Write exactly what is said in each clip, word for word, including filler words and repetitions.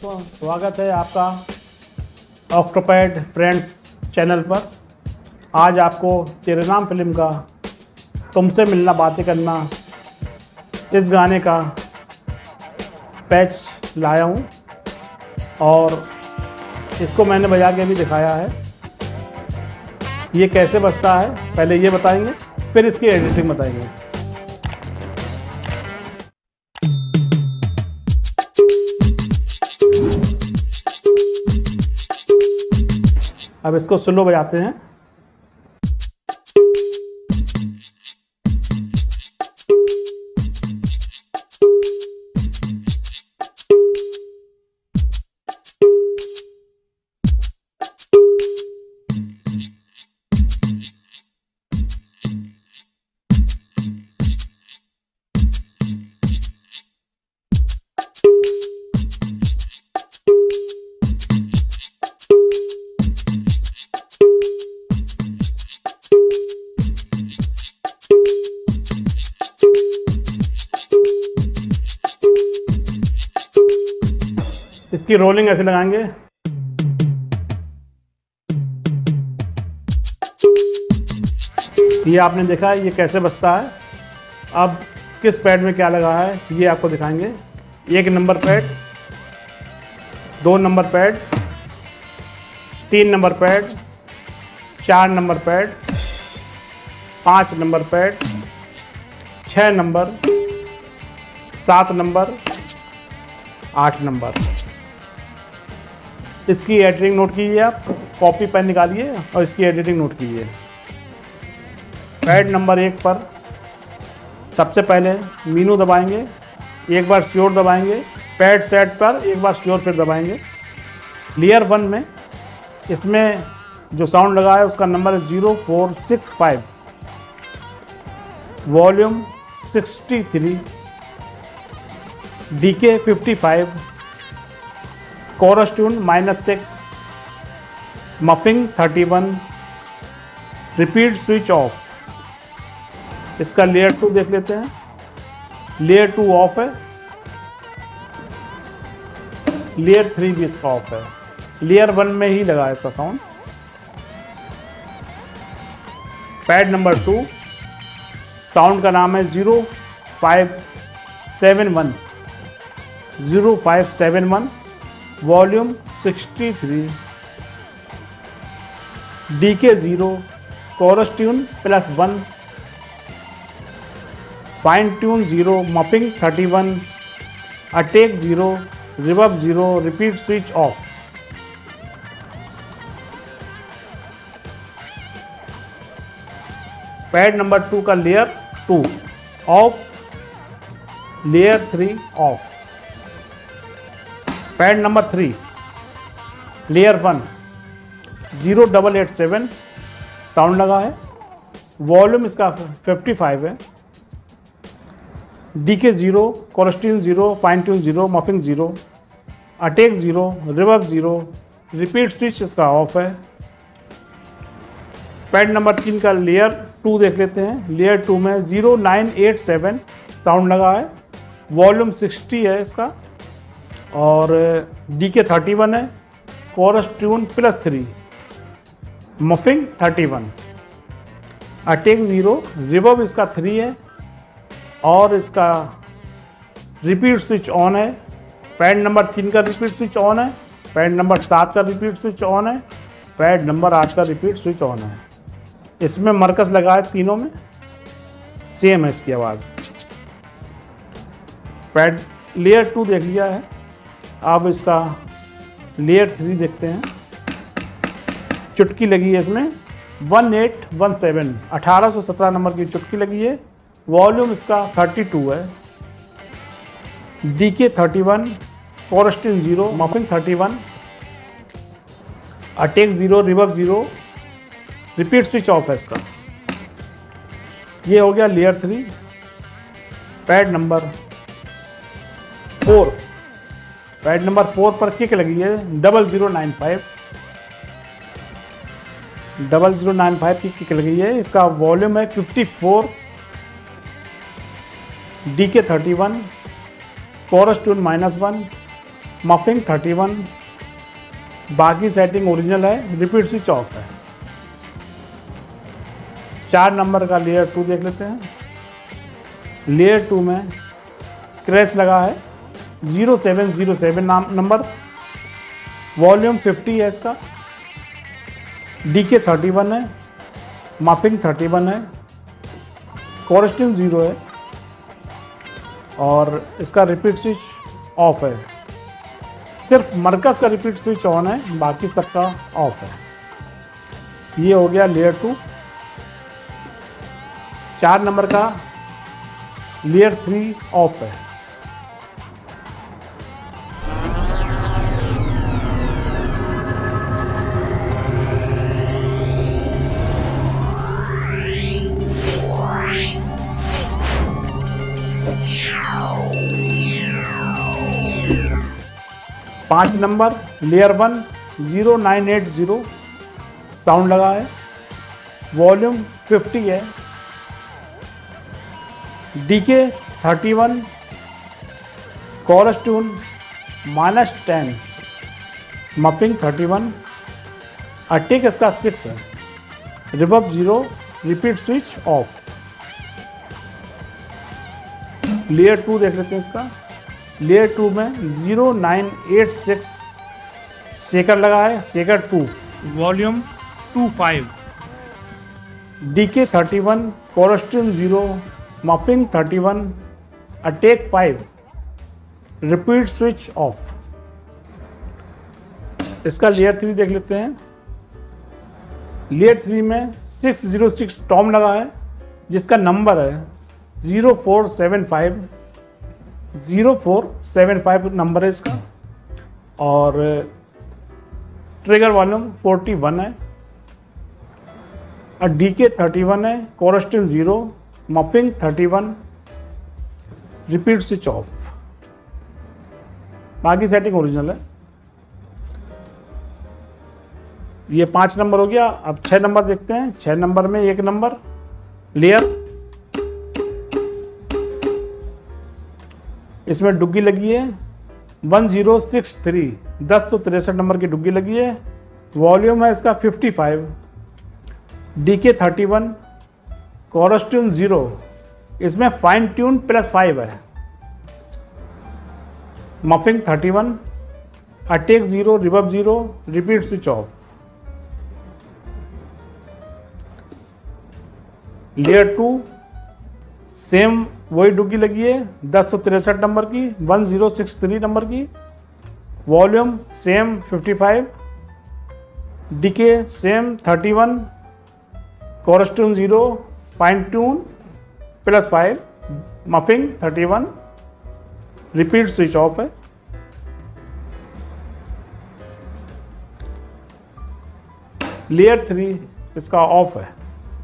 दोस्तों, स्वागत है आपका ऑक्टोपैड फ्रेंड्स चैनल पर। आज आपको तेरे नाम फिल्म का तुमसे मिलना बातें करना इस गाने का पैच लाया हूँ और इसको मैंने बजा के भी दिखाया है। ये कैसे बजता है पहले ये बताएंगे, फिर इसकी एडिटिंग बताएंगे। अब इसको स्लो बजाते हैं। इसकी रोलिंग ऐसे लगाएंगे। ये आपने देखा है ये कैसे बजता है। अब किस पैड में क्या लगा है ये आपको दिखाएंगे। एक नंबर पैड, दो नंबर पैड, तीन नंबर पैड, चार नंबर पैड, पाँच नंबर पैड, छः नंबर, सात नंबर, आठ नंबर। इसकी एडिटिंग नोट कीजिए, आप कॉपी पेन निकालिए और इसकी एडिटिंग नोट कीजिए। पैड नंबर एक पर सबसे पहले मीनू दबाएंगे, एक बार श्योर दबाएंगे। पैड सेट पर एक बार श्योर फिर दबाएंगे। लेयर वन में इसमें जो साउंड लगा है उसका नंबर है zero four six five, volume sixty three, decay fifty five, coarse tune minus six, muffling thirty one, repeat switch off. इसका लेयर टू देख लेते हैं। लेयर टू ऑफ है, लेयर थ्री भी इसका ऑफ है। लेयर वन में ही लगा है इसका sound. Pad number two, sound का नाम है zero five seven one, zero five seven one, volume sixty three, decay zero, coarse tune plus one, fine tune zero, muffling thirty one, attack zero, reverb zero, repeat switch off. Pad number two का layer two off, layer three off. Pad number three, layer one, zero double eight seven, sound लगा है। Volume इसका fifty five है। DK zero, coarse tune zero, fine tune zero, muffling zero, attack zero, reverb zero, repeat switch इसका off है। Pad number तीन का layer two देख लेते हैं। लेयर टू में zero nine eight seven, sound लगा है। वॉल्यूम सिक्सटी है इसका और डीके थर्टी वन है, coarse tune plus three, muffling thirty one, attack zero, reverb इसका थ्री है और इसका रिपीट स्विच ऑन है। पैड नंबर तीन का रिपीट स्विच ऑन है। पैड नंबर सात का रिपीट स्विच ऑन है। पैड नंबर आठ का रिपीट स्विच ऑन है। इसमें मरकस लगा है तीनों में, सेम है इसकी आवाज़। पैड लेयर टू देख लिया है। अब इसका लेयर थ्री देखते हैं। चुटकी लगी है इसमें वन एट वन सेवन, अठारह सौ सत्रह नंबर की चुटकी लगी है। वॉल्यूम इसका थर्टी टू है। Decay thirty one, coarse tune zero, muffling thirty one, attack zero, reverb zero, repeat switch off है इसका। ये हो गया layer three. Pad number four, pad number four पर किक लगी है double zero nine five, double zero nine five की kick लगी है। इसका वॉल्यूम है fifty four, decay thirty one, coarse tune minus one, muffling thirty one, बाकी setting original है, रिपीट स्विच ऑफ है। चार नंबर का लेयर टू देख लेते हैं। लेयर टू में क्रैश लगा है, ज़ीरो सेवन ज़ीरो सेवन नाम नंबर, वॉल्यूम फिफ्टी है इसका, डीके थर्टी वन है, मफिंग थर्टी वन है, कोरेस्टिंग ज़ीरो है और इसका रिपीट स्विच ऑफ है। सिर्फ मरकज़ का रिपीट स्विच ऑन है, बाकी सबका ऑफ है। ये हो गया लेयर टू। चार नंबर का लेयर थ्री ऑफ है। पाँच number layer one zero nine eight zero sound लगा है, वॉल्यूम फिफ्टी है, decay thirty one, coarse tune minus ten, muffling thirty one, attack इसका सिक्स है, reverb zero, repeat switch off. Layer two देख लेते हैं इसका। लेयर टू में zero nine eight six shaker लगा है, shaker two, volume two five, decay thirty one, कोरेस्टिंग zero, muffling thirty one, attack five, repeat switch off. इसका layer three देख लेते हैं। लेयर थ्री में सिक्स ज़ीरो सिक्स टॉम लगा है, जिसका नंबर है zero four seven five, zero four seven five number है इसका और ट्रिगर वॉल्यूम फोर्टी वन है और डीके थर्टी वन है, coarse tuning zero, muffling thirty one, repeat switch off. बाकी सेटिंग ओरिजिनल है। ये पाँच नंबर हो गया। अब छः नंबर देखते हैं। छः नंबर में एक नंबर लेयर, इसमें डुग्गी लगी है वन ज़ीरो सिक्स थ्री, दस सौ तिरसठ नंबर की डुग्गी लगी है, वॉल्यूम है इसका fifty five, decay thirty one, coarse tune zero, इसमें फाइन ट्यून प्लस फाइव है, muffling thirty one, attack zero, reverb zero, repeat switch off. Layer two same वही डुग्गी लगी है दस सौ तिरसठ नंबर की, one zero six three number की, volume same fifty five, decay same thirty one, coarse tune zero, fine tune plus five, muffling thirty one, repeat switch off है। लेयर थ्री इसका ऑफ है।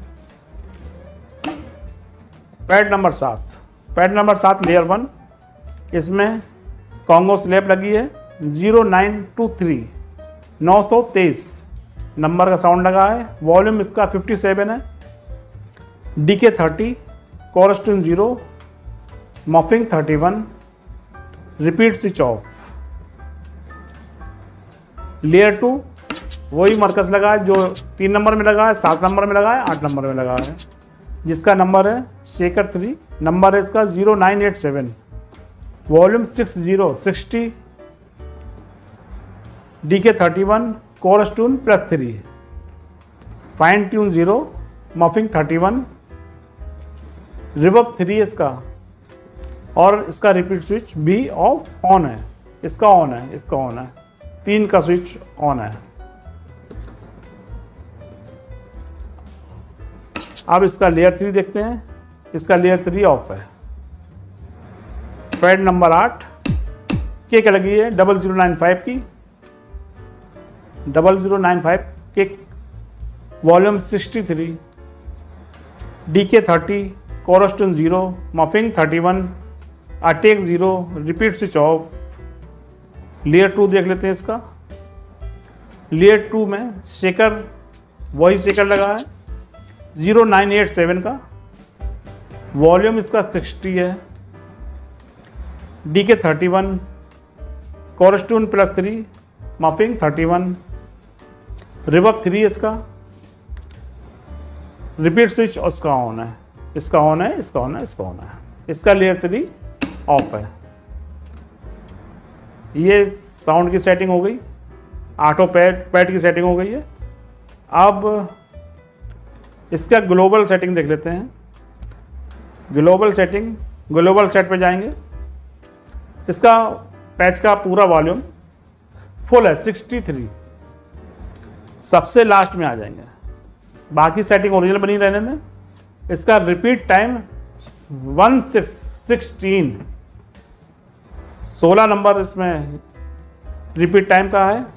पैड नंबर सात, pad number सात layer one, इसमें conga slap लगी है zero nine two three, नौ सौ तेईस नंबर का साउंड लगा है, वॉल्यूम इसका फिफ्टी सेवन है, decay thirty, coarse tune zero, muffling thirty one, repeat switch off. Layer two वही मरकज़ लगा है जो तीन नंबर में लगा है, सात नंबर में लगा है, आठ नंबर में लगा है, जिसका नंबर है शेकर थ्री, नंबर है इसका zero nine eight seven, volume six zero sixty, decay thirty one, coarse tune plus three, fine tune zero, muffling thirty one, reverb three इसका और इसका रिपीट स्विच भी ऑफ ऑन है, इसका on है, इसका ऑन है, तीन का स्विच ऑन है। अब इसका लेयर थ्री देखते हैं। इसका लेयर थ्री ऑफ है। पैड नंबर आठ केक लगी है डबल जीरो नाइन फाइव की, double zero nine five kick, volume sixty three, decay thirty, coarse tune zero, muffling thirty one, attack zero, repeat switch off. Layer two देख लेते हैं इसका। Layer two में shaker वही shaker लगा है zero nine eight seven का, volume इसका सिक्सटी है, decay thirty one, coarse tune plus three, muffling thirty one, reverb three इसका, रिपीट स्विच उसका ऑन है, इसका ऑन है, इसका ऑन है, इसका ऑन है, इसका लेयर थ्री ऑफ है। ये साउंड की सेटिंग हो गई, ऑटो पैड पैड की सेटिंग हो गई है। अब इसका ग्लोबल सेटिंग देख लेते हैं। ग्लोबल सेटिंग, ग्लोबल सेट पे जाएंगे। इसका पैच का पूरा वॉल्यूम फुल है सिक्सटी थ्री, सबसे लास्ट में आ जाएंगे, बाकी सेटिंग ओरिजिनल बनी रहने में। इसका repeat time one six sixteen, सोलह नंबर इसमें रिपीट टाइम का है।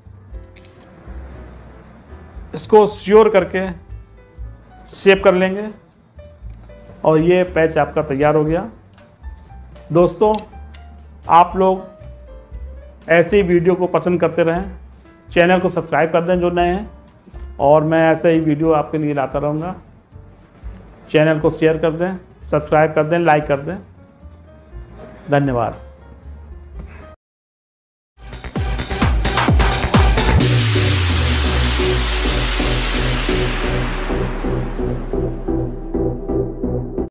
इसको श्योर करके सेव कर लेंगे और ये पैच आपका तैयार हो गया। दोस्तों, आप लोग ऐसे ही वीडियो को पसंद करते रहें, चैनल को सब्सक्राइब कर दें जो नए हैं, और मैं ऐसे ही वीडियो आपके लिए लाता रहूँगा। चैनल को शेयर कर दें, सब्सक्राइब कर दें, लाइक कर दें। धन्यवाद।